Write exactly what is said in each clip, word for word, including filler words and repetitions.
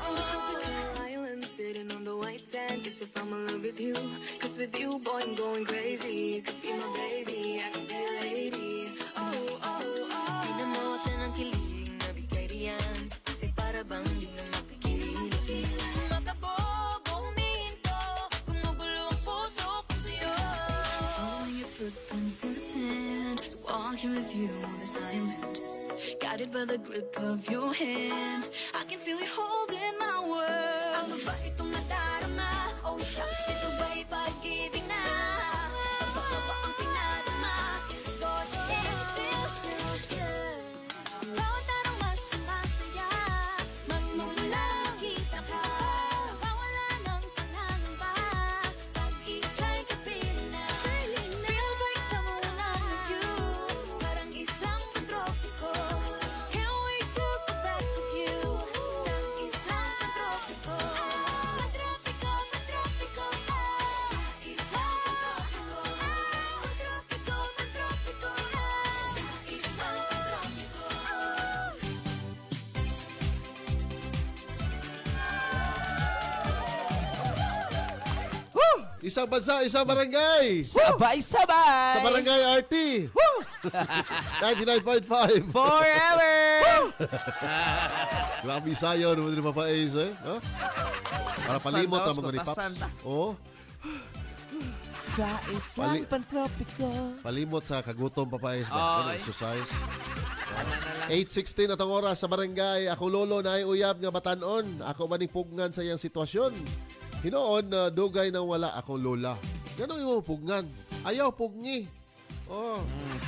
Island sitting on the white sand. Guess if I'm in love with you, cause with you, boy, I'm going crazy. You could be my baby, I could be a lady. Oh, oh, oh. Di na mawata ng kilig na bigay riyan, kasi para bang di na mapigil. Makabobo, humihinto, gumugulo ang puso ko sa'yo. Following your footprints in the sand, walking with you on this island, guided by the grip of your hand. I can feel you holding my world. Ano ba itong nadarama? Oh shucks, ito ba'y pag-ibig na? Ano ba ang pinadama? Cause boy, it feels so good. Bawat araw mas sumasaya, magmumula makita ka. Mawala ng pangangamba, pag ika'y kapiling na. Feels like someone I'm with you, parang islang pantropiko. Can't wait to go back with you, sa islang pantropiko. Pantropiko, pantropiko, sa islang pantropiko. Pantropiko, pantropiko, sa islang pantropiko. Woo! Isang bansa, isang barangay. Sabay-sabay! Sa Barangay R T. ninety-nine point five. Forever! Grabe sayo, naman din mapais eh. Huh? Para palimot Tasan ang mga daw, ni Paps. tasan ta. Oo. Sa islang Pali- pantropiko. Palimot sa kagutom papais. Ay. Exercise. Ano na lang. eight sixteen atong oras sa barangay. Ako lolo na uyab nga batanon. Ako maning pugnan sa iyang sitwasyon. Hinoon na dugay nang wala akong lola. Ganun yung pugnan. Ayaw pugni. Oh.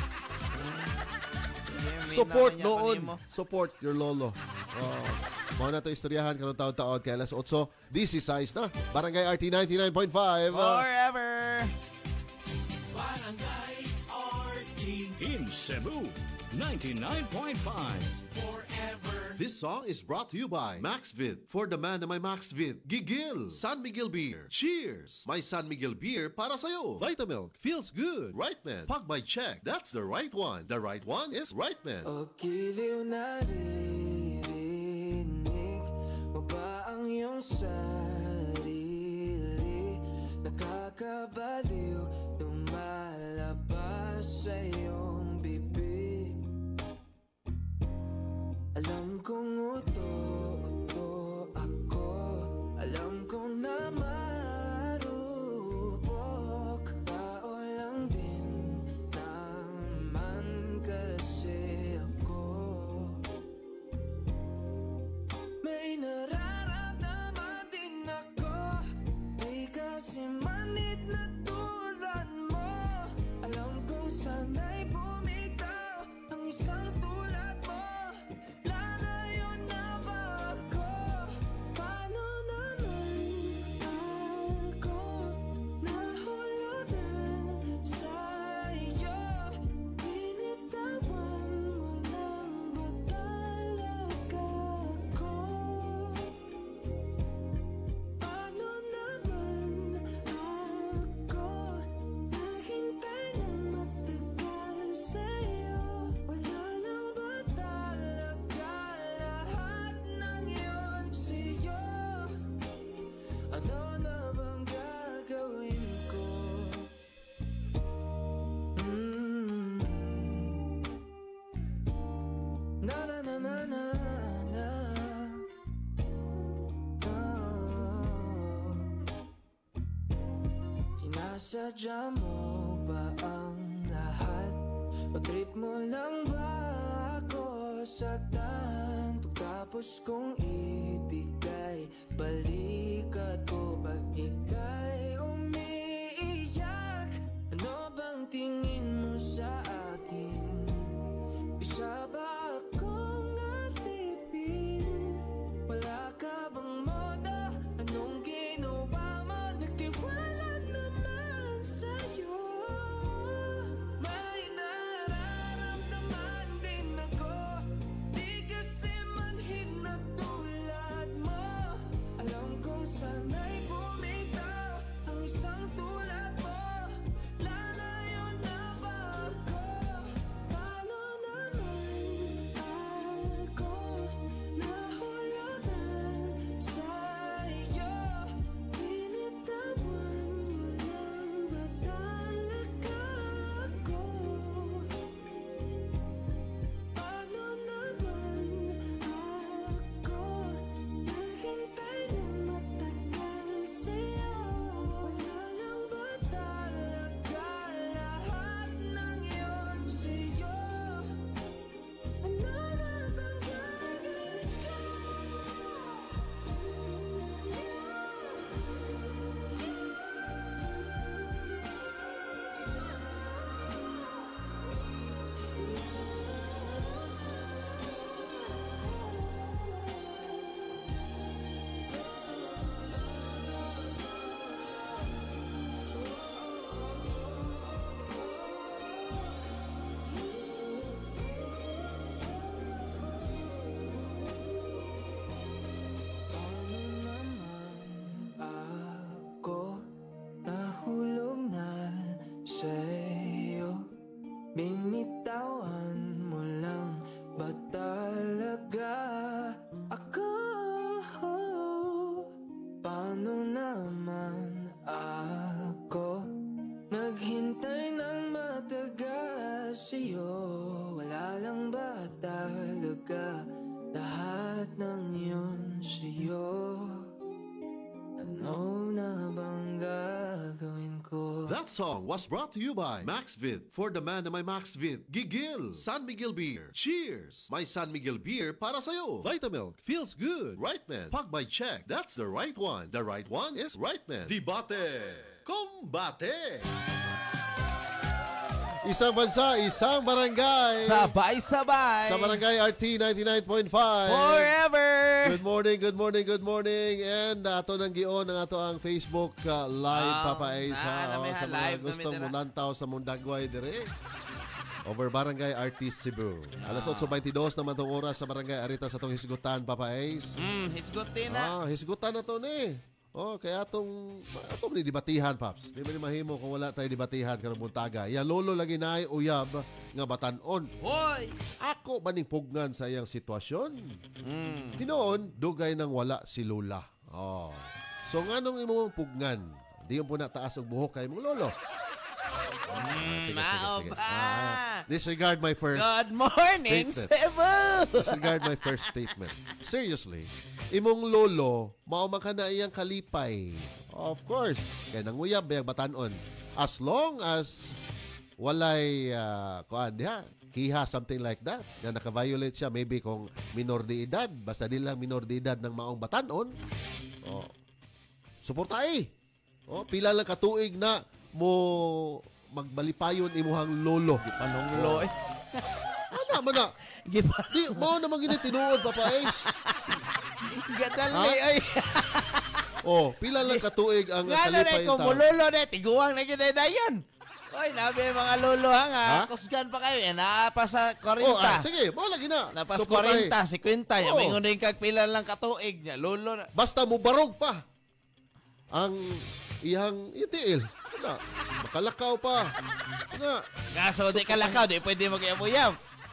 Support noon. Support your lolo. Oh. Mga na ito istoryahan kanong taon-taon kay alas eight. This is size na. Barangay R T ninety-nine point five. Forever! Barangay R T in Cebu, ninety-nine point five. Forever. This song is brought to you by Maxvid. For the man na may Maxvid, Gigil, San Miguel Beer. Cheers! May San Miguel Beer para sa'yo. Vitamilk feels good. Right man. Pag may check, that's the right one. The right one is Right Man. O giliw naririnig mo ba ang iyong sarili? Nakakabaliw lumalabas sa iyong bibig. Alam kong uto-uto ako, alam kong na marupok. Tao lang din naman kasi ako. May nararamdaman din ako, di kasi manid na tulad mo. Alam kong sana'y bumitaw ang isang tulad mo. Lalayo na ba ako? Paano naman ako nahulugan sa iyo? Binitawan mo lang ba talaga ko? Paano naman ako naghintay ng matagal sa'yo? Wala lang ba talaga lahat ng iyon sa'yo? Ano na bang gagawin ko? Mm. Na na na na na na. Oh. Sinasadya mo ba ang lahat? O trip mo lang ba ako saktan? Pagtapos kong ibigay balikat ko pag ika'y umiiyak. Ano bang tingin mo sa akin? Isa ba akong alipin? Wala ka bang moda? Anong ginawa mo? Nagtiwala naman sa'yo. May nararamdaman din ako, di kasi manhid na tulad mo. That song was brought to you by MaxVid. For the man na may MaxVid, Gigil, San Miguel Beer. Cheers! May San Miguel Beer para sa'yo. Vitamilk feels good. Right man. Pag may check, that's the right one. The right one is right man. Debate. Combate. Isang bansa, isang barangay. Sabay-sabay. Sa Barangay R T ninety-nine point five. Forever. Good morning, good morning, good morning. And ato nang gion ang ato ang Facebook uh, live, Oh, Papa Ace. na, ha? na, Oh, may sa ha, mga live na gustong may tira. mulantaw sa Mundagway dire. Over Barangay R T Cebu. Alas eight twenty-two naman tong oras sa Barangay Arita sa tong hisgutan, Papa Ace. Hmm, hisgutin na. Ah, hisgutan na to ni. Oh, kaya atong atong ni debatihan, Paps. Di ba ni mahimo kung wala tayo debatihan karong buntaga. Iya lolo lagi naay uyab nga batan-on. Hoy. Ako ba ning pugnan sa iyang sitwasyon? Hmm. Tinoon, dugay nang wala si Lola. Oh. So nganong imong pugnan? Di yung po na taas og buhok kay mong lolo. Ah, sige, sige, mao sige. ba? Ah, disregard my first Good morning, Statement. Cebu. disregard my first statement. Seriously, imong lolo, mao man ka na iyang kalipay. Of course, kay nanguyab bayag batanon. As long as walay uh, kuan diha, kiha something like that, na naka-violate siya, maybe kung minor de edad, basta di lang minor de edad ng maong batanon, oh, suportahi. Oh, pila lang katuig na mo magbalipayon imuhang lolo. Panunglo eh. Ana man na. Gipa. Di mao naman gini tinuod, Papa Ace. Gadali ay. Oh, pila lang katuig ang Nga na kalipay rin kung tao. mulolo na tiguang na gina dayon. Oy, nabi mga lolo ha nga. Ha? Kusgan pa kayo. Yan, naapa sa Oh, ah, forty. sige, mo lagi na. Napas Suportahi. forty, fifty. Yan, Oo. may ngunit kag pila lang katuig niya. Lolo na. Basta mo barog pa ang iyang itiil. Ano? Makalakaw pa. Ano? Kaso di ka lakaw, di pwede mag-iabuyab.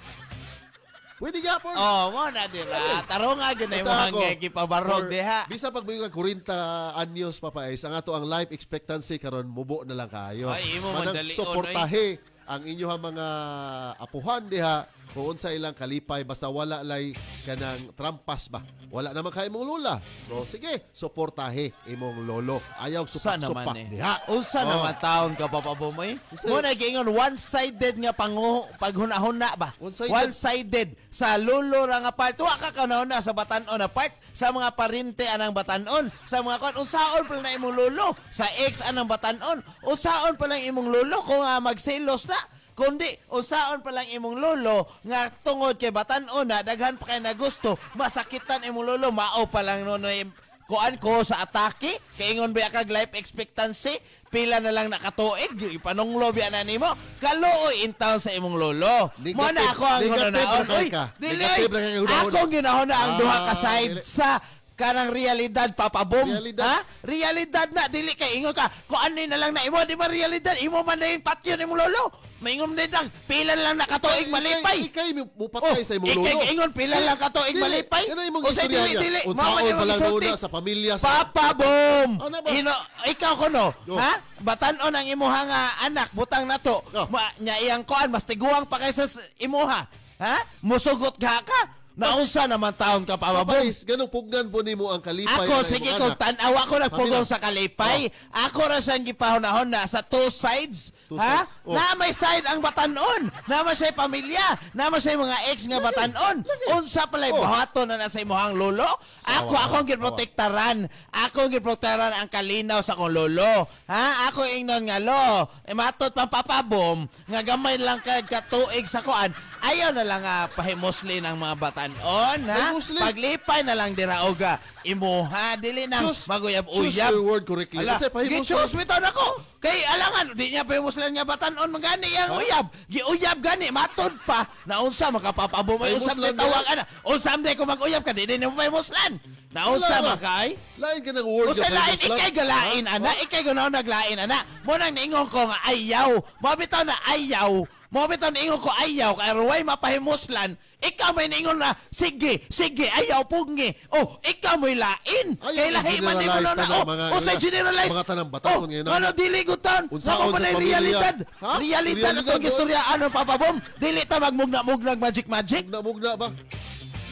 Pwede gapon. Oh, mo na dira. Tarong nga ganay mo Basta ako, hanggang kipabarog for- diha. Bisa pag may forty anyos, Papa Ace, ang ato ang life expectancy karon mubo na lang kayo. Ay, imo Manang madali, suportahe ang inyong mga apuhan diha kung unsa ilang kalipay basta wala lay kanang trampas ba. Wala naman kay imong lola. So sige, suportahe imong lolo. Ayaw Sa supak-supak naman eh. diha. Unsa Oh. naman taon ka papabumoy? Mo nagingon one-sided nga pangu paghuna-huna ba? One-sided? One-sided sa lulo ra nga part. Wa ka kanahuna sa batan-on na part sa mga parinte anang batan-on, sa mga kon unsaon pala na imong lolo, sa ex anang batan-on, unsaon pala imong lolo kung uh, magselos na. Kundi, unsaon pa lang imong lolo nga tungod kay batan-on na daghan pa kay na gusto, masakitan imong lolo, mao pa lang no na kuan ko sa atake, kay ingon ba kag life expectancy, pila na lang nakatuig, ipanunglo biya na nimo, kaluoy in town sa imong lolo. Negative- Mo na ako ang negative hunaon. ra kay Uy, ka. dili, Negative ra kay hunahuna. akong ginahuna ang Ah, duha ka side dili. sa kanang realidad, Papa Boom. Realidad. Ha? Realidad na, dili kay ingon ka, kuan ni na lang na imo, di ba realidad? Imo man na yung patyon imong lolo. Maingon din lang, pila lang nakatuig malipay. Ikay, ikay mo patay sa imong lolo. Ikay ingon, pila lang katuig Dili, malipay. yan ang imong O sa istorya dili, niya. dili. Unsaon Mama niya pa lang magsulti. una sa pamilya sa- Papa Boom! Ano ba? Ino, ikaw ko no, Oh. ha? Batanon ang imuha nga anak, butang na to. Oh. Ma, nya iyang koan, mas tiguang pa kaysa sa imuha. Ha? Musugot ka ka. Naunsa naman taon ka, Papa Boom? Papais, ganong pugnan po nimo ang kalipay. Ako, na sige, imong kung anak. tanaw ako nagpugong Pamilya. sa kalipay. Ako ra siyang gipahon-ahon na sa two sides. Two ha? sides. Oh. Na may side ang batanon. Na may siya pamilya. Na may siya mga ex nga batanon. Unsa pala Oh. buhaton na nasa imuhang lolo. Ako, Sawa, akong sawa. giprotektaran. Ako giprotektaran ang kalinaw sa kong lolo. Ha? Ako ingnon nga lo. E matot pang papabom. Nga gamay lang kay katuig sa kuan. Ayaw na lang uh, pahimuslin ang mga batanon. Ha? Pahimuslin? Paglipay na lang dira oga. Imuha, dili nang Choose- maguyab-uyab. choose your word correctly. Ala, Kasi pahimuslin- gi-choose bitaw na ko. Kay alangan, di niya pahimuslan nga batanon magani ang uyab. Giuyab gani, matod pa. Naunsa, makapapabo mo. Unsam Pahimuslan di tawag, na. ana. Unsam di ko mag-uyab ka, di din mo pahimuslan. Naunsa, Wala na. makay. Lain ka ng word. O sa yung lain, pahimuslan. ikay galain, Ha? ana. Ikay ganaw naglain, ana. Mo nang naingon ko nga ayaw. Mo bitaw na ayaw. Mo bitaw na ingon ko ayaw. Kaya ruway mapahimuslan. Ikaw may naingon na, sige, sige, ayaw pungi. Oh, ikaw may lain. Ayaw Kay lahi man di mo generalize na na. tanang Oh, mga- o sa generalize. mga tanang batan Oh, kung yun, ano, ano? dili gutan. Unsaon Nako sa man ay pamilya? realidad. Ha? Realidad Realidad atong doon? istorya, ano, Papa Bom? Dili ta magmugna-mugnag magic-magic. Mugna-mugna ba?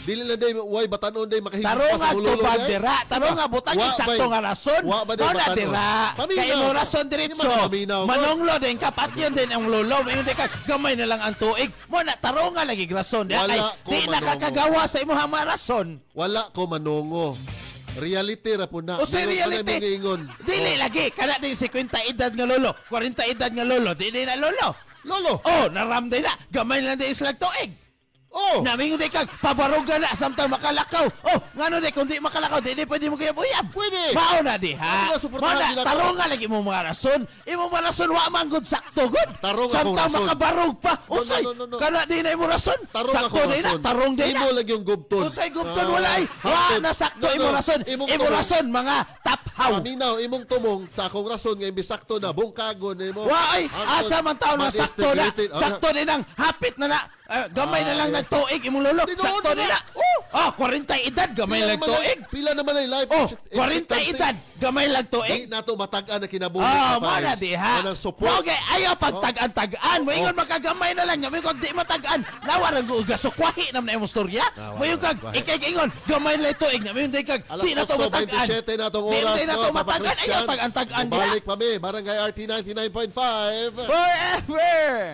Dili lang day way batanon day makahigit Tarong pa nga sa mulolo tubag day. dira. Tarong nga butang Wa eksakto bay- nga rason. wa ba day Mo na batanon? dira. Paminaw. Kay mo rason diretso. Di man paminaw ko. Manonglo din kapat yun din ang lolo. Mayon di ka gamay na lang ang tuig. Mo na tarong nga lagi rason. Di Wala kay ko di manongo. nakakagawa sa imong mga rason. Wala ko manongo. Reality ra po na. O sa Meron pa na reality, imong giingon. dili lagi. Kana din fifty edad nga lolo. forty edad nga lolo. Dili na lolo. Lolo. Oh, naramday na. Gamay lang din sila tuig. Oh. Namingon di kag pabarugan na samtang makalakaw. Oh, ngano di kung di makalakaw, di di pwede mo kuyab-uyab. Pwede. Mao na di ha. Ano na, suportahan Mao na, nila to? tarong nga lagi mo mga rason. Imo mga rason wa man gud sakto gud. Tarong akong Samtang rason. makabarog pa. No, no, Usay. no, no, no. Kana di na imo rason. Tarong sakto ako di na, rason. tarong di na. Imo lang yung gubton. Usay gubton Ah, wala ay. Wa hapon. na sakto No, imo no. rason. Imong Imo tumong. rason mga taphaw. Paminaw, imong tumong sa akong rason nga imbis sakto na bungkagon nimo. Wa ay asa man taon nga sakto na. Mag-integrated. Sakto din ang hapit na na. Eh, gamay na lang Ah, nagtuig imong lolo. Tinuod Sakto na. din na. Oh, ah, forty edad gamay lang tuig. Pila naman ay life Oh, expectancy. forty edad gamay lang Di tuig. na to matagaan na kinabuhi Ah, sa mo na pais. di ha. Anang Mo support. gay ayaw pagtag-an-tagaan. Mo ingon makagamay na lang. Mo kag di matagaan. Nawarang gasukwahi nam na imong storya. Mo yung kag Wahi. ikay ingon gamay lang tuig. Mo yung di kag Alas di na to otso, matagaan. twenty-seven na itong Di- oras. Di na to no, Papa matagaan. Christian. Ayaw tag-an-tagaan diha. Balik pa mi, Barangay R T ninety-nine point five. Forever.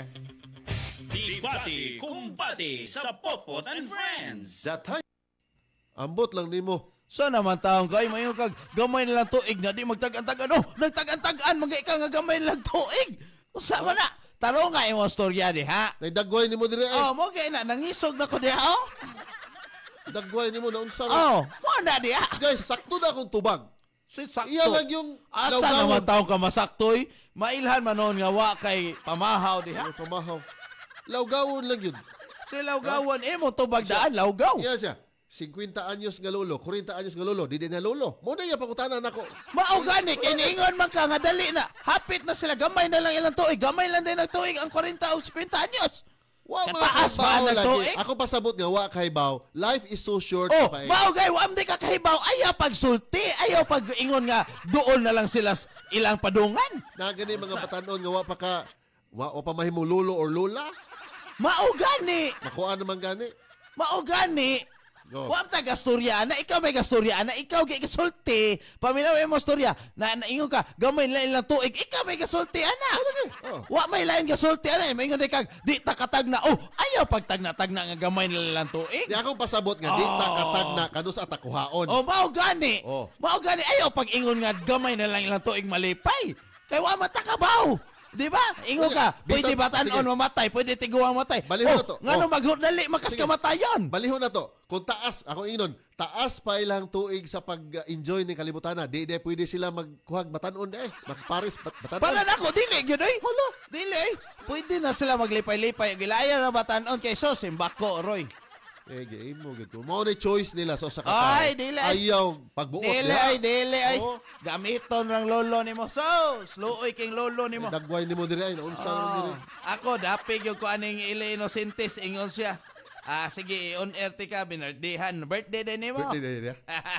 Debate, kumbate sa Popot and Friends. That time. Ambot lang nimo. So naman taong kay mayo kag gamay na lang tuig na di magtag-an-tagan. Oh, nagtag-an-tagan magay ka nga gamay na lang tuig. Usa man na. Taro nga imong storya di ha. Naidagway nimo dire ay. Oh, mo kay na nangisog na ko di ha. Oh, Dagway nimo na unsa. oh mo na di ha. Guys, sakto na akong tubag. So, sakto. Iya lang yung Asa lawgawon. naman taong ka masaktoy? Mailhan man noon nga wa kay pamahaw di ha. Ay, pamahaw. Lawgawon lang yun. Si lawgawan imo tubag daan lawgaw. Iya siya. fifty anyos nga lolo, forty anyos nga lolo, di din na lolo. Mo na yung pangutanan ako. Mao gani kay niingon man ka nga dali na. Hapit na sila gamay na lang ilang tuig. Gamay lang din ang tuig ang forty o fifty anyos. Wa Kataas ba ang nagtuig? Ako pasabot nga wa kay baw. Life is so short Oh, pa. mao gay wa di ka kahibaw ayaw pagsulti, ayaw pag ingon nga duol na lang sila s- ilang padungan. Na gani mga batanon nga wa pa ka wa, wa pa mahimo lolo or lola. Mao gani. Makuha naman gani. Mao gani. Go. Wa ta gastoryana, ikaw may gastoryana, ikaw gay gasulti. Paminaw mo storya na naingon ka, gamay na ilang tuig, ikaw may gasulti ana. Oh. Wa may lain gasulti ana, may ingon kag di ta katag na. Oh, ayaw pagtagna-tagna nga gamay na ilang tuig. Di akong pasabot nga di ta Oh. katag na kano sa atakuhaon. Oh, mao gani. Oh. Mao gani ayaw pag ingon nga gamay na lang ilang tuig malipay. Kay wa matakabaw. Di ba? Ingon ka, Bisag- pwede batanon sige. mamatay, pwede tiguang matay. Balihon oh, na to. Ngano Oh. maghudali makas Sige. kamatayon. Balihon na to. Kung taas, ako inon, taas pa ilang tuig sa pag-enjoy ni kalibutan na. Di, di pwede sila magkuhag batanon eh. Magparis bat, batanon. Para nako dili gyud oy. Hala, dili ay. Pwede na sila maglipay-lipay. Gilaya na batanon kay sos imbako roy. Eh, game mo gito. Mao ni choice nila sa usa ka Ay, tao. dili ay. Ayaw pagbuot Dili niya. ay, dili ay. Oo. Gamiton rang lolo nimo. Sos, luoy king lolo nimo. Dagway nimo dire ay naunsa Oh, dire. ako dapig yung ko aning Ile Innocentes ingon siya. Ah sige, on air ti ka binardihan. Birthday din nimo. Birthday dire.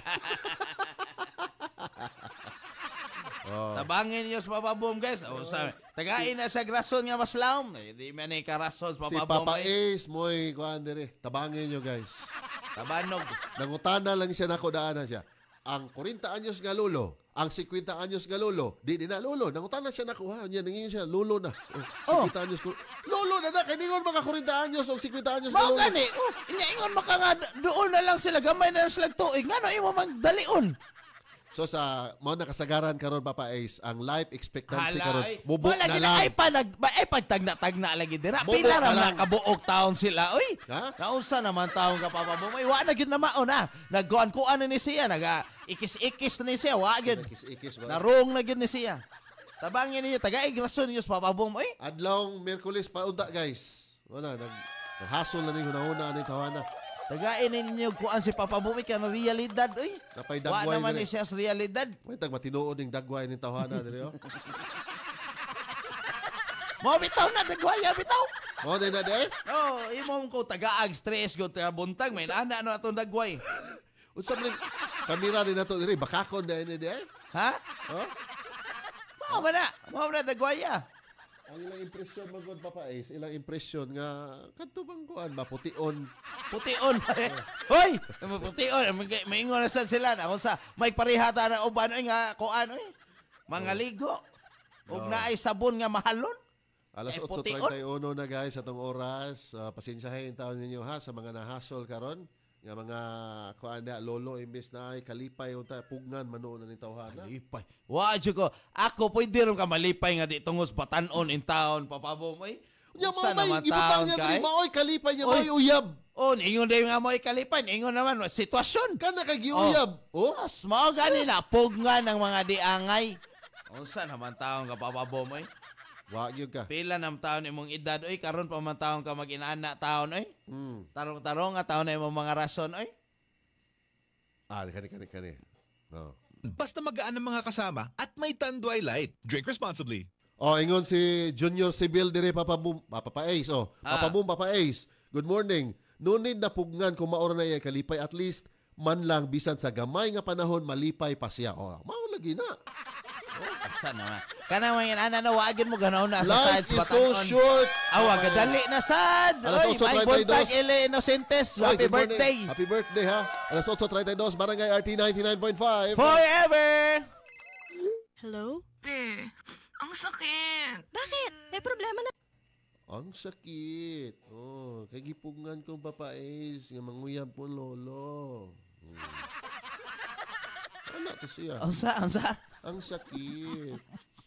Oh. Tabangin niyo sa papabom guys. O sa tagain na sa grason nga maslaom. Eh, di man ni karason sa Si papabom. Papa eh. Ace moy kuan dire. Tabangin nyo guys. Tabanog. Nangutana lang siya nako daanan siya. Ang forty anyos nga lolo, ang fifty anyos nga lolo, di di na lolo. Nangutana siya nako ha. Nya nangin siya lolo na. Oh, fifty anyos ko. Lolo na na kay ningon mga forty anyos o fifty anyos nga Mao lolo. gani. Oh, inya ingon maka nga doon na lang sila gamay na lang sila tuig. Ngano imo magdalion? So sa mo nakasagaran karon Papa Ace, ang life expectancy karon Halay. bubo Wala na gid lang. ay pa nag ba- ay pagtagna-tagna lagi dira. Bubo Pila na ra lang. man kabuok taon sila. Oy. Ha? Naunsa naman taon ka papabom. Ay wa na gid na mao na. Nagkuan-kuan na ni siya, naga ikis-ikis na ni siya, wa gid. Ikis-ikis ba? Narong na gid ni siya. Tabangin niya taga igrason niyo sa papabom. Oy. Adlong Miyerkules pa unta guys. Wala nag naghasol na ni hunahuna ni tawana. Tagain ninyo kuan si papabom kay na realidad. Oy. Napay Wa dagway naman ni dire. siya sa realidad. May tag matinuod ning dagway ning tawhana dire. Oh. Mo bitaw na dagwaya bitaw. Mo din na de. Oh, imong ko tagaag stress go taga buntag may ana ano atong dagway. Unsa man ning kamera din nato dire bakakon na ini de. Ha? Oh? Mao ba na? Mao na dagwaya. Ang ilang impresyon magod papa is ilang impresyon nga kadto bang kuan ba pution. Pution. Hoy, pution. May- Maingon na sad sila na kung sa may parihata na uban oy nga kuan oy. Mga ligo. Ug Oh. naay sabon nga mahalon. Alas Eh, eight pution. thirty y uno na guys atong oras. Uh, pasensyahin taon ninyo ha sa mga nahasol karon nga mga kuan na lolo imbes na ay kalipay unta pugnan manuon na ni tawhana. Malipay. Wa jud ko. Ako pwede ron ka malipay nga di tungos batanon in town papabom oy. Nya Unsa mo may naman gibutang taon niya kay? diri maoy kalipay niya Oy. maoy uyab. Oh, ingon din nga mo ikalipay, ingon naman sitwasyon. Kana kay giuyab. Oh. Sus, mao gani na pugna ng mga diangay. Unsa naman taon ka papabom oy? Wa gyud ka. Pila nam taon imong edad oy karon pa man taon ka mag-inana taon oy. Mm. Tarong-tarong nga taon na imong mga rason oy. Ah, kani kani kani. Oh. Basta magaan ang mga kasama at may Tanduay Light. Drink responsibly. Oh, ingon si Junior Sibil dire Papa Boom, Papa Pa Ace. Oh, Ah. Papa Boom, Papa Ace. Good morning. No need na pugnan kung maura na iya kalipay at least man lang bisan sa gamay nga panahon malipay pa siya. Oh, mao lagi na. Unsa naman? Kana man yan ana na waagin mo ganaw na sa Life sides is so batanon. short. Awa gadali na sad. Alas Oy, otso may treinta y dos. buntag Ele Innocentes. Oy, Happy good morning. birthday. Happy birthday ha. Alas eight thirty-two Barangay R T ninety-nine point five. Forever. Hello? Eh, ang sakit. Bakit? May problema na. Ang sakit. Oh, kay gipugngan kong Papa Ace nga manguyab po lolo. Hmm. Ano to siya? Unsa unsa? Ang sakit.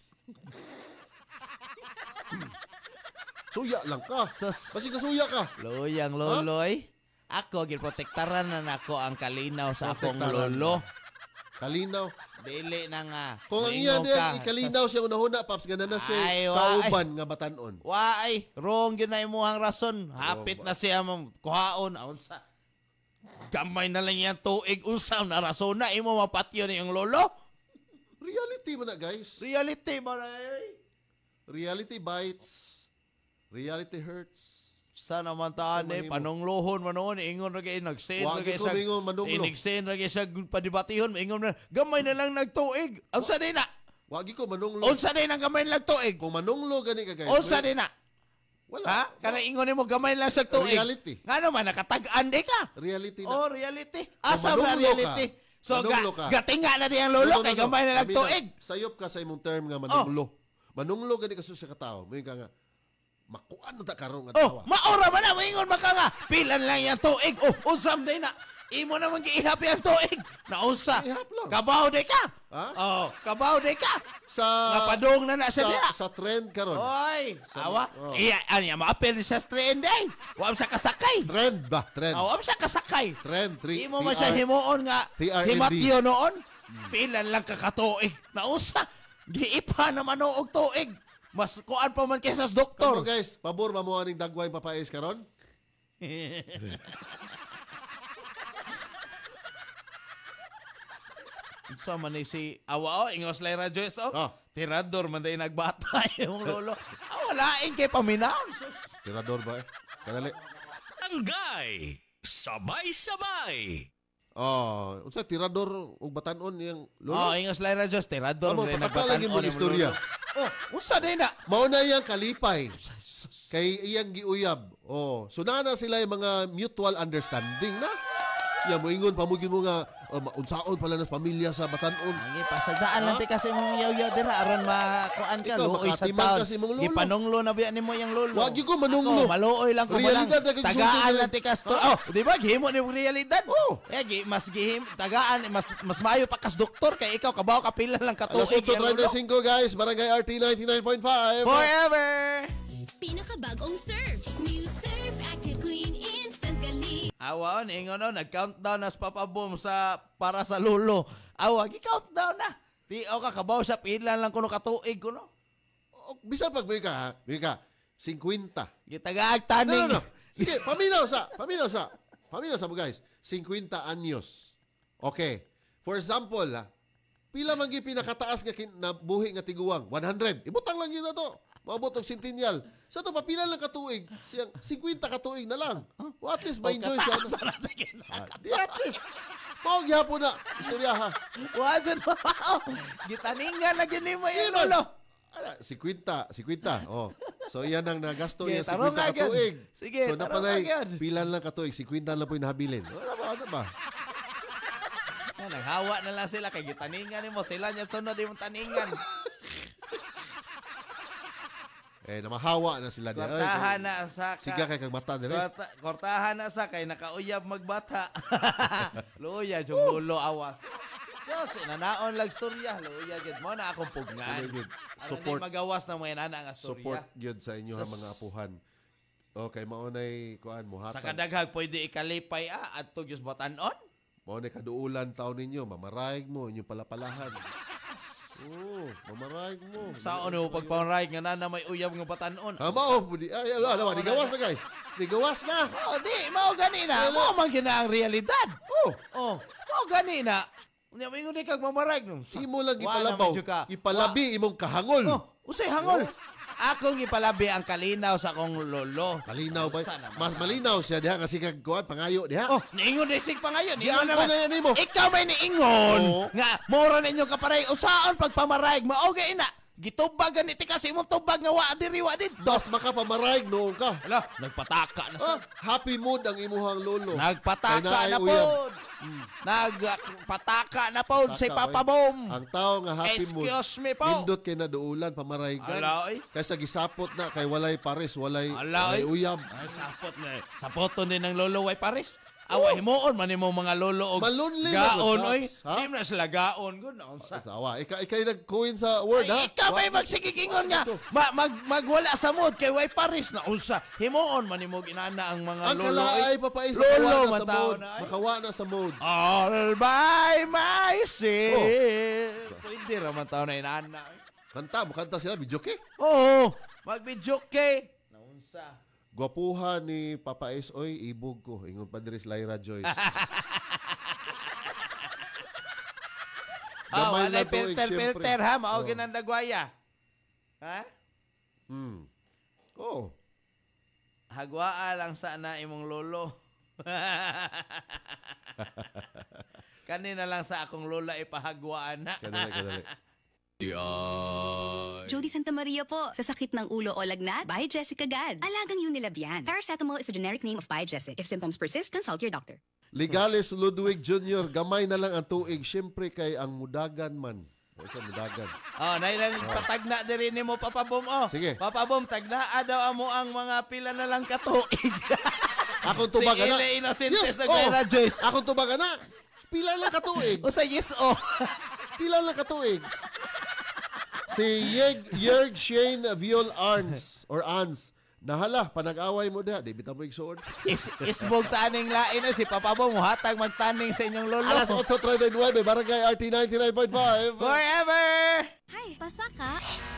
Suya lang ka. Sus. Basig na suya ka. Loyang loloy. Ako ginprotektaran na nako ang kalinaw sa akong Protektaran. lolo. Kalinaw. Dili na nga. Kung ang Moingon iyan ka. yan, ikalinaw siya unahuna, Paps, gana na Ay, siya wa- kauban nga batanon. Waay, wrong yun na imuhang rason. Hapit Wrong na ba? siya mong kuhaon. Ah, Unsa? Gamay na lang yan tuig. Unsa na rason na imo mapatyo ni yung lolo? Reality mo na, guys. Reality ba na eh? Reality bites. Reality hurts. Sa naman taan eh, Mahimo. panunglohon manoon, ingon ra kay nagsen ra Wag kay ko mingon manunglo. inigsen ra kay sa padibatihon, ingon na gamay na lang nagtuig. Unsa din na? Wagi ko manunglo. Unsa din ang gamay na nagtuig? Kung manunglo gani ka, guys. Unsa din na? Wala. Ha? Kana ingon nimo gamay lang sa tuig. Reality. Nga naman nakatag-an di ka. Reality na. Oh, reality. Asa ba manunglo reality? ka, So, manunglo ga, ka. gatinga na di ang No, lolo no, kay no, no. gamay na lang Sabi tuig. Sayop ka sa imong term nga manunglo. Manunglo gani ka sa katao. May ka nga, makuan na ta karon nga Oh, tawa. maura man na moingon maka nga. Pilan lang yang tuig. Oh, unsam day na. Imo naman giihap yang tuig. Naunsa? Ihap lang. Kabaw day ka. Ha? Oh, kabaw day ka. Sa Nga padung na na sa sa, diha. sa trend karon. Oy, awa. oh. Iya, anya maapil sa trend day. Wa sa kasakay. Trend ba? Trend. Oh, wa sa kasakay. Trend. Three, Imo man siya himuon nga T R N D. himatyo noon. Pilan lang kakatuig. Nausa. Giipa naman og tuig. Mas kuan pa man kaysa sa Kato doktor. guys, pabor ba mo aning dagway papais karon? So man ni si awa o ingos lay radyo so. Oh. Tirador man day nagbata yung lolo. Ah, walain kay paminaw. Tirador ba eh? Kanali. Tanggay! Sabay-sabay! Oh, unsa tirador ug batanon yang Oh, lolo? ingos lay radyo tirador Amo, man day pakakalan nagbatan mo istorya. Oh, unsa day na? Mao na yang kalipay. Kay iyang giuyab. Oh, so na na sila yung mga mutual understanding na. Ya mo ingon pamugin mo nga uh, unsaon pala nas pamilya sa batanon. Ay, pasadaan lang Ha? ti kasi mong yaw-yaw dira aron makuan ka Ikaw, luoy sa makatiman taon. kasi mong lolo. Gipanunglo na biya nimo yang lolo. Wag gyud ko manunglo. Ako, maluoy lang ko mo lang. Realidad na kay Tagaan sulti lang ti kas. Oh, di ba gihimo ni realidad? Oh. Eh, gi, mas gihim tagaan mas mas maayo pa kas doktor kay ikaw kabaw ka pila lang Alas katuig eight yang lolo. thirty-five guys, Barangay R T ninety-nine point five. Forever. Pinakabagong Surf. New Surf Active Clean Instant Galing. Awa, ingon no, nag-countdown nas papaboom sa para sa lolo. Awa, gi-countdown na. Ti o ka kabaw sa pila lang kuno katuig kuno. Oh, bisa pag may ka, ha? May ka, fifty. Gitagaag No, taning. no, no. Sige, paminaw sa, paminaw sa. Paminaw sa mo guys. fifty anyos. Okay. For example, ha, pila man gyud pinakataas nga kin, na buhi nga tiguang? one hundred. Ibutang lang yun na to. Maabot og centennial. Sa to, papila lang katuig. Siyang fifty katuig na lang. O at least ma-enjoy siya. Kataas na sa kina. Ah, di at least. Mao gyapon na. Istorya ha. Wa jud. Gitaningan na gini mo yung Iman. lolo. Ala, si Quinta, si Quinta. Oh. So iyan ang nagasto Sige, niya si tarong Quinta agad. katuig. Sige, so tarong napanay agad. pilan lang katuig, si Quinta lang po yung nahabilin. Wala ba, ano ba? Yan, naghawa na lang sila kay gitaningan mo. Sila niya sunod yung taningan. Eh, namahawa na sila. Kortahan na sa ka. Siga kay kang mata nila. Korta, kortahan na sa kay nakauyab magbata. Luya, yung lulo awas. Diyos, inanaon lang storya. Luya, gid mo na akong pugnan. Ano yun? Support. Support. magawas na mga inana nga storya. Support yun sa inyo Sa- ha, mga apuhan. Okay, maunay kuan mo Sa hatag. kadaghag pwede ikalipay ah at tugyos batanon. Maunay kaduulan taon ninyo, mamaraig mo inyong palapalahan. Oo, mamaraig mo. Sa ano pagpanray nga na may uyab nga batanon. Ah, mao budi. Ay, ala, ala, di gawas na guys. Di gawas na. Oh, di mao gani na. Mao man gina ang realidad. Oh, Oh, mao gani na. Unya mingon di kag mamarag nung. imo lang Wa na ipalabaw. medyo ka. Ipalabi imong kahangol. Oh, usay hangol. Akong ipalabi ang kalinaw sa akong lolo. Malinaw ba? Unsa naman Mas na? malinaw siya diha kasi kag kuan pangayo diha. Oh, niingon disig pa ngayon. Di Niingon ang naman. na yan nimo. Ikaw may niingon. Oo. Nga, mora ninyo kaparay. Usaon pagpamaraig. Maoga ina. Gitubag ganiti kasi imong tubag nga wa diri wa dito. Das makapamaraig noong ka. Hala, nagpataka na Ah, happy mood ang imuhang lolo. Kay Nagpataka naay na po. uyab. Nagpataka na po si Taka, Papa oy. Bom. Ang tao nga happy mood. Excuse me po. Nindot kay naduulan pamaraygan. Ala, oy. Kaysa gisapot na kay walay pares, walay, Ala, walay oy. uyab. Ay, sapot na. Sapoton din ng lolo way Paris. Awa, himuon man mo mga lolo og Malunli na gaon, ba, oy. Paps? Ha? Di na sila gaon. Gud na unsa. Asawa, ika ikay nag-coin sa word ha. Ay, ikaw may magsigigingon nga. Ma, mag, magwala sa mood kay way Paris na unsa. Himuon man mo ginana ang mga Ang lolo. kalaay oy. papais Lolo, makawa na sa mataw mood. na, ay. Makawa na sa mood. All by myself. Pwede raman tao na inana. oy. Kanta mo kanta sila video kay. Oo, magbidyo kay. Naunsa. Gwapuhan ni Papa S. Oy, ibog ko. Ingon pa diri si Lyra Joyce. Ah, Gamay walay na tuig, filter, syempre. filter ha. Mao Oh. ginandagwaya. Ha? Hmm. Oh. Hagwaa lang sana imong lolo. Kanina lang sa akong lola ipahagwaan na. Kadali, kadali. Jody Santa Maria po. Sa sakit ng ulo o lagnat, Biogesic agad. Alagang Unilab yan. Paracetamol is a generic name of Biogesic. If symptoms persist, consult your doctor. Legales Ludwig Junior Gamay na lang ang tuig. Siyempre kay ang mudagan man. O siya mudagan. Oh, nailang patagna diri nimo Papa Bom. Oh. Sige. Papa Bom, tagnaa daw amo ang mga pila na lang katuig. Akong tubaga na. Si Ile Inocente sa oh. Guerra Joyce. Akong tubaga na. Pila lang katuig. O sa yes oh. Pila lang katuig. Si Yeg Yerg Shane Viol Arns or Ans. Nahala, panag-away mo diha, di bitaw mo igsuon. Is isbog taning lain na si Papa Bom hatag magtaning sa inyong lolo. Alas eight thirty-nine, Barangay R T ninety-nine point five. Forever. Hi, pasaka.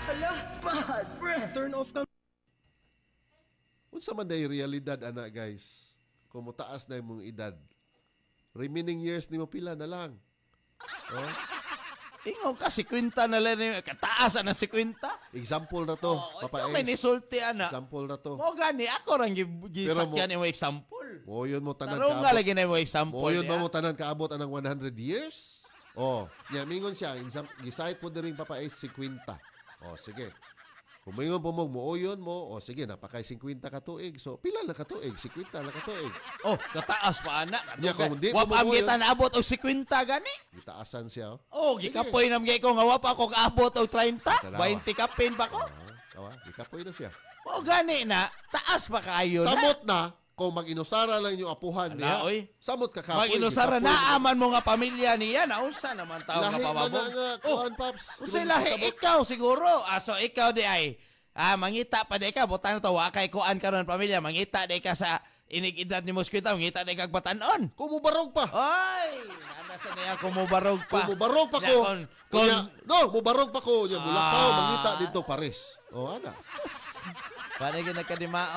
Unsa man day realidad ana guys? Kung mutaas na imong edad. Remaining years nimo pila na lang. Oh, Ingon ka si Quinta na lang ni kataas na si Quinta. example na to, Oh, Papa ikaw may Ace. nisulti ana. Example na to. Mo gani ako rang Pero mo- gisakyan mo example. Mo yun mo tanan Taro nga kaabot. lagi na mo example. Mo yun ya. ba mo tanan kaabot anang one hundred years? Oh, nya mingon siya, exam- gisayt po diri Papa Ace si Quinta. Oh, sige. Kung mingon po mo muoyon mo, oh sige, napakay fifty ka tuig. So pila na ka tuig? fifty na ka tuig. Oh, kataas pa ana. Nya, kung di Wa mo pa mo kita yun- naabot og fifty gani. Gitaasan siya. Oh. Oh, gikapoy nam gay ko nga wa pa ako kaabot og thirty. Tanawa. twenty kapin pa ko. Tawa, gikapoy na siya. Oh, gani na. Taas pa kayo na. Samot na kung mag-inusara lang yung apuhan Ala, niya. oy. Samot ka kapoy. Mag inusara gikapoy na aman mo nga pamilya niya na unsa naman tao Lahi nga man pababong. na nga, Oh, kuhan, Paps. unsa Kung lahi kasabot- ikaw siguro. Ah, so ikaw di ay ah mangita pa di ka butang to wa kay kuan karon pamilya mangita di ka sa inig-edad ni Mosquito mangita di kag batanon. Kumubarog pa. Oy, nana sa niya kumubarog pa. Kumubarog pa Nya, ko. kon- Kunya, kon- no, mubarog pa ko. Nya, mulakaw, Ah. mangita dito, Paris. O, ana. Paano yung nagkadimao?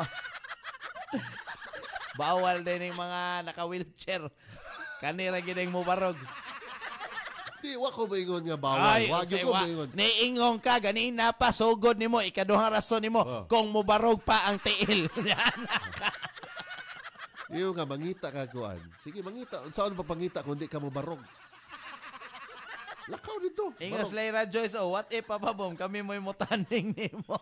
Bawal din yung mga naka-wheelchair. Kanira gining mo barog. Di, wa ko maingon nga bawal. Wag okay, ko wa- maingon. Niingong ka, ganina pa, sugod ni mo, ikaduhang rason ni mo, Oh. kung mubarog pa ang tiil. Iyo nga, mangita ka kuan. Sige, mangita. Saan pa pangita kung di ka mubarog? Lakaw dito. Ingos Barog. Lyra Joyce, oh, what if, Papa Bom, kami mo'y mutaning ni mo.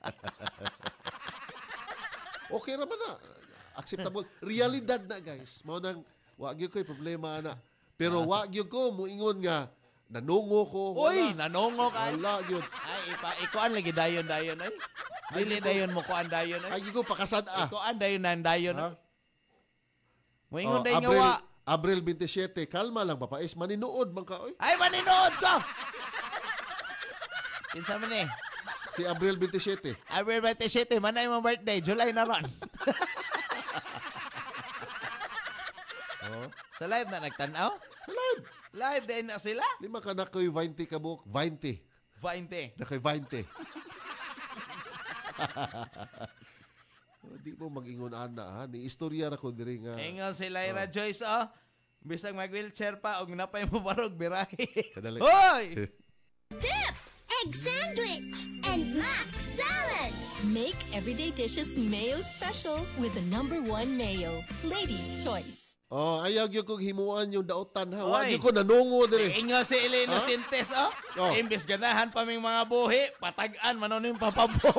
Okay naman na. Acceptable. Realidad na, guys. Mao nang wag gyud ko'y problema na. Pero wag gyud ko muingon nga nanungo ko. Uy, Wala. nanongo ka. Wala gyud. Ay, ipa, ikuan lagi dayon-dayon, ay. Dili dayon mo kuan dayon, ay. Ay gyud ko pakasad ah. Ikuan dayon na dayon, Ha? ay. Moingon Oh, dayon nga Abril, wa. Abril twenty-seven, kalma lang papais, maninood man ka oy. Ay, maninood ko! Kinsa man eh. Si Abril twenty-seven. April twenty-seven, manay mo birthday, July na ron. Oh, Sa live na nagtanaw? live. Live din na sila? Lima ka na ko'y twenty ka buok. twenty. twenty. Na ko'y twenty. Oh, di mo mag-ingon ana ha. Ni istorya ra ko diri nga. Ingon si Lyra Joyce, oh. Bisag mag-wheelchair pa, og napay mo barog, birahe. Kadali. Hoy! Dip, egg sandwich, and mac salad. Make everyday dishes mayo special with the number one mayo. Ladies' choice. Oh, ayaw gyud kong himuan yung dautan ha. Wa Oy. gyud ko nanungo diri. Ingon si Eleno Ha? Sintes, oh. Oh. Imbis ganahan pa ming mga buhi, patag-an, manon yung papabom.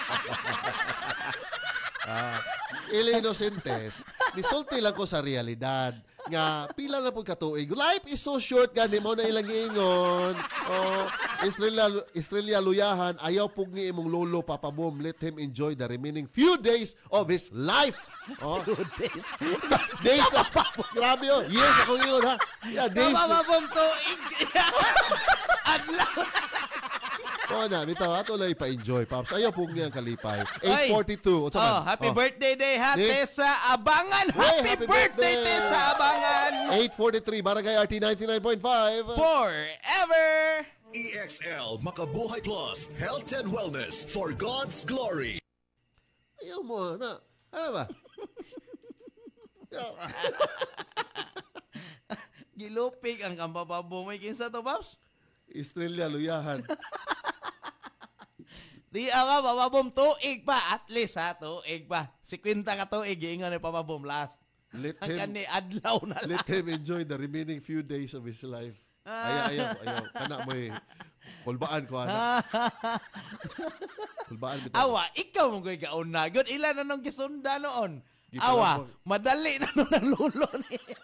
Ili Inocentes, nisulti lang ko sa realidad nga pila na pud katuig. Life is so short gani mo na ilang ingon. Oh, Estrella Estrella Luyahan, ayaw pug ni imong lolo Papa Boom. Let him enjoy the remaining few days of his life. Oh, days. days of grabe oh. Years ako ingon ha. Yeah, days. Papabom to, adlaw. Oh na, bitaw ato lang ipa-enjoy, Pops. Ayaw pug niya ang kalipay. eight forty-two. Unsa Oh, man? happy Oh. birthday day ha, Di- Tessa Abangan. Hey, Happy, happy birthday, birthday. Tessa Abangan. eight forty-three, Barangay R T ninety-nine point five. Forever. E X L Makabuhay Plus, Health and Wellness for God's Glory. Ayaw mo na. Ano ba? Gilupig ang kampapabom. May kinsa to, Paps? Estrella Luyahan. Di ako, papabom, tuig pa. At least, ha, tuig pa. Si Quinta ka tuig, iingon ni papabom last. Let Hanggang him ni adlaw na lang. let him enjoy the remaining few days of his life. Ayaw, ayaw, ayaw. Kana mo eh. Kulbaan ko, ana. Kulbaan bitaw. Awa, ikaw mong ko'y gauna. Good, ilan na nung gisunda noon? Di pa Awa, lang po. madali na nung nalulo niya.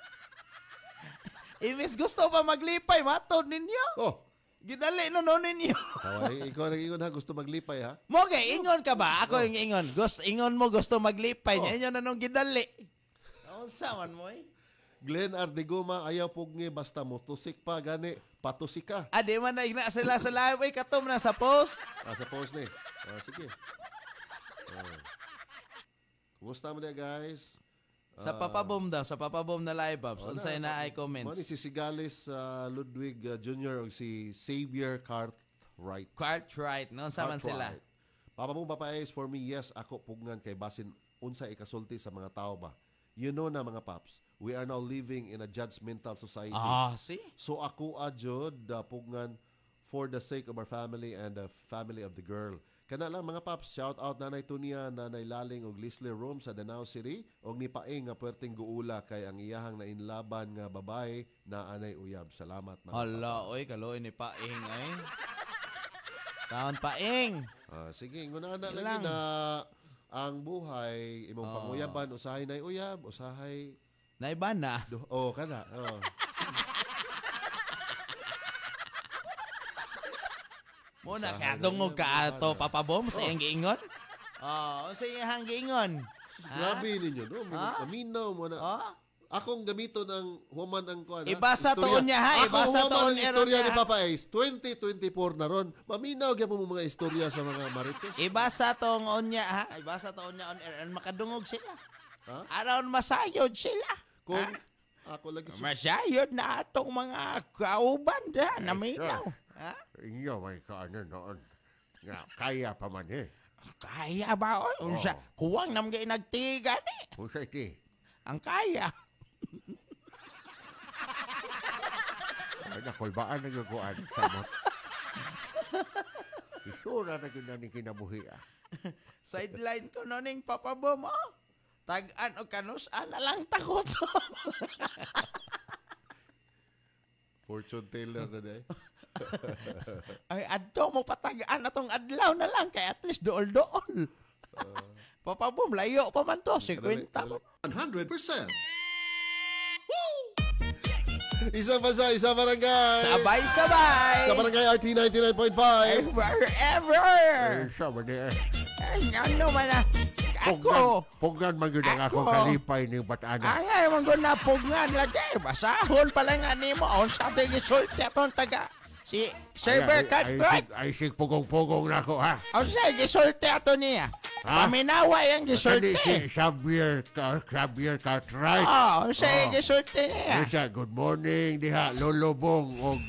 Imbis gusto pa maglipay, matod ninyo. Oh, Gidali na noon ninyo. kaway. Ikaw nag-ingon ha. Gusto maglipay ha. Mo kay ingon ka ba? Ako yung ingon. Gusto ingon mo gusto maglipay niya. Inyo na nung gidali. Unsa man mo eh? Glenn Ardigoma, ayaw pugni basta mo tusik pa gani patusik ka. Adi man na igna sila sa live ay katom na sa post. Ah, sa post ni. Ah, sige. Ah. Kumusta mo na guys? Sa papabom daw, sa papabom na live ups. Wala, Unsay na ay Mani comments. si Sigales uh, Ludwig uh, Junior o si Xavier Cartwright. Cartwright, no? Unsa man sila? Cartwright. Papa mo papayas for me, yes, ako pugnan kay basin unsa ikasulti sa mga tao ba. You know na mga paps, we are now living in a judgmental society. Ah, see? So ako adjod uh, pugnan for the sake of our family and the family of the girl. Kana lang mga paps, shout out Nanay Tunia, Nanay Laling og Leslie Room sa Danao City og ni Paing nga puwerteng guula kay ang iyahang nainlaban nga babae na anay uyab. Salamat mga Hala, oy, kaloy ni Paing ay. Taon Paing. Ah, sige, nguna na Yun lagi lang. na ang buhay imong Oh. panguyaban usahay nay uyab, usahay Naiba na. do, oh kana. Oh. Mo na Usahay kadungog na ka yan, ato mga- papabom sa iyang giingon. Oh, sa iyang giingon. Grabe ninyo, no? Ha? Maminaw mo na. Oh. Akong gamito ng human ang kuan. ha? Ibasa Istorya. tuon niya, ha? Akong Ibasa human tuon ang niya, istorya ron ni niya, ha? Papa Ace. twenty twenty-four na ron. Maminaw gyud mo mga istorya sa mga marites. Ibasa tong onya ha. Ibasa tong onya on air. Aron makadungog sila. Ha? Aron masayod sila. Kung Ha? ako lagi sus- Masayod na atong mga kauban da na minaw. Ha? Inyo may kaano noon. Nga, kaya pa man eh. Kaya ba o? Unsa? Kuwang nam gay nagtigan eh. Unsa iti? Ang kaya. Ay, nakulbaan na yung kuan. Samot. Isura na ginaning kinabuhi ah. Sideline ko noning papabom oh. Tag-an o kanus ana lang takot. Fortune teller na day. Ay, adto mo patagaan atong adlaw na lang kay at least dool-dool. Uh, Papa Boom, layo pa man to. fifty. one hundred percent. Isa pa sa isa barangay. Sabay-sabay. Sa barangay R T ninety-nine point five. Ever, ever. Sama niya. Ay, ano man na. Ako. Puggan man yun ang akong kalipay ng batana. Ay, ay, mga na pugnan lagi. Basahon pala nga ni mo. On sa ating isulti atong taga. Si Server Cut Right. Ay, sig pugong-pugong na ako, ha? On sa isulti ato niya. Paminawa yung gisulti. Si Xavier, Xavier Cartwright. Oo, on sa gisulti niya. Isa, good morning, diha, Lolobong, og...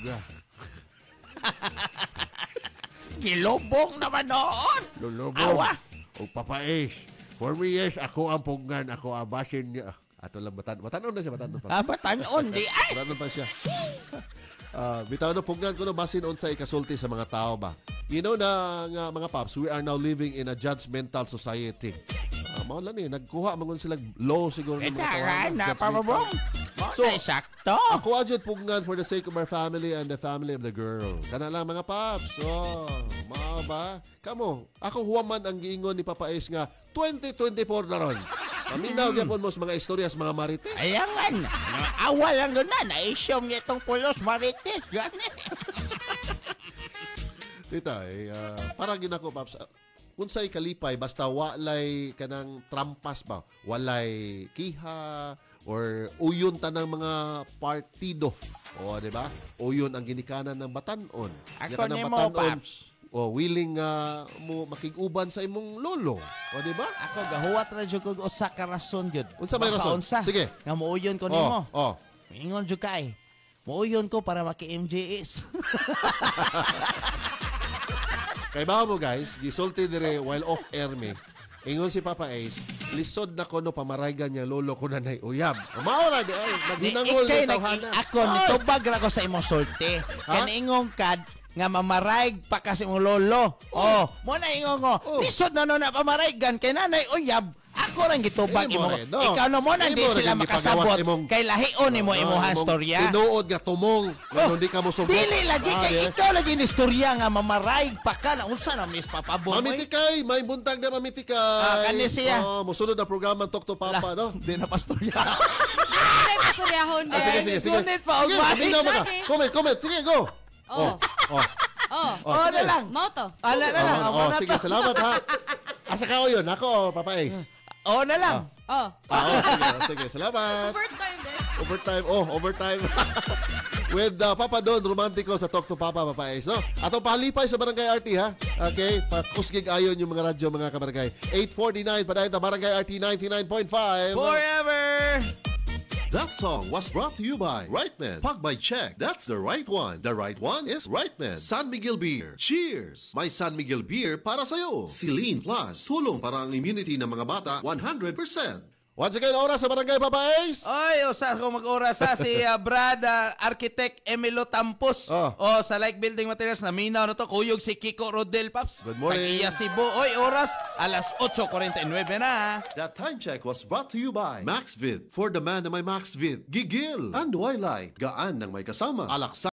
Gilubong naman noon. Lolobong. Awa. Og papais. For me, yes, ako ang pugnan, ako ang basin niya. Ato lang, batan batanon na siya, batanon pa. Ah, batanon, di ay. Batanon pa siya. Uh, bitaw na pugnan ko na basin on sa ikasulti sa mga tao ba. You know na nga mga paps, we are now living in a judgmental society. Uh, mao lang ni, nagkuha mangon sila law siguro ng mga tawanan. Na, pamabong. So, sakto. ako adjud pugnan for the sake of our family and the family of the girl. Kana lang mga paps. Oh, mao ba? Kamo, ako huwaman ang giingon ni Papa Ace nga twenty twenty-four na ron. Paminaw gyapon mo sa mga istoryas mga marites. Ayangan. Awa lang doon na. Na-isyom niya itong pulos marites. Gani. Tita, eh, uh, para ginako, Paps, uh, unsay kalipay, basta walay kanang trampas ba? Walay kiha, or uyon tanang mga partido. O, di ba? Uyon ang ginikanan ng batanon. Ako ni mo, Paps. O, willing uh, mo makiguban sa imong lolo. O, di ba? Ako, gahuwat na dyan ko usa ka rason yun. Unsa may rason? Unsa. Sige. Nga muuyon ko ni oh, mo. Oh. Mingon dyan ka eh. Muuyon ko para maki-M J S. Kay ba mo guys, gisulti dire while off air me. Ingon si Papa Ace, lisod na ko no pamaraygan niya lolo ko na nay uyab. Mao ra di ay naginangol ni tawhana. Ako nitubag ra ko sa imong sulti. Kaningong kad nga mamarayg pa kasi imong lolo. Oh, mo na ingon ko. Oh. Lisod na no na pamaraygan kay nanay uyab. Ako rang gitubag imo. No. Ikaw no mo nang di sila makasabot imong, kay lahion imo uh, imong storya. Tinuod nga tumong, oh, hindi ka mo sugot. Dili lagi ah, kay yeah. ikaw lagi ni storya nga mamarayg pa ka na unsa na mis papaboy. Mamitikay, may buntag na mamitikay. Ah, kani siya. Oh, musunod na programa Talk to Papa, no? Di na pastorya. Ay, pastoryahon din. Ah, sige, sige, sige. Ngunit pa, sige, Ogmay. sige, ka. Comment, comment. Sige, go. Oh. Oh. Oh. Oh, na lang. Moto. Ala na lang. Oh, oh, sige, salamat ha. Asa ka o yun? Ako, Papa Ace. Oh, na lang. Oh. Ah, oh, sige, sige, salamat. Overtime din. Overtime, oh, overtime. With uh, Papa Don Romantico sa Talk to Papa, Papa Ace, no? Atong palipay sa Barangay R T, ha? Okay? Pakusgig ayon yung mga radyo, mga kabarangay. eight forty-nine, padayon ta Barangay R T ninety-nine point five. Forever! That song was brought to you by Rightman. Pag by check, that's the right one. The right one is Rightman. San Miguel Beer. Cheers! May San Miguel Beer para sa'yo. Celine Plus. Tulong para ang immunity ng mga bata one hundred percent. Once again, oras sa Barangay Papa Ace. Oy, usa ko mag-oras sa si uh, Brad uh, Architect Emilio Tampos. Oh. O sa Like Building Materials na minaw na to. Kuyog si Kiko Rodel Paps. Good morning. Tag-iya Cebu. Oy, oras alas eight forty-nine na. That time check was brought to you by MaxVid. For the man na may MaxVid, gigil and wildlight. Gaan ng may kasama. Alaksa.